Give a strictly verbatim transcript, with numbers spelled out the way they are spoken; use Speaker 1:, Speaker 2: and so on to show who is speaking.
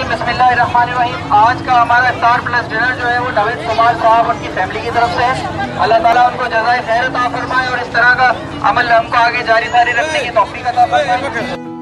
Speaker 1: बिस्मिल्लाहिर्रहमानिर्रहीम। आज का हमारा इफ्तार प्लस डिनर जो है वो नवीद कुमार साहब उनकी फैमिली की तरफ से है। अल्लाह ताला उनको जज़ाए खैर अता फरमाए और इस तरह का अमल हमको आगे जारी जारी रखने की तौफीक अता फरमाए।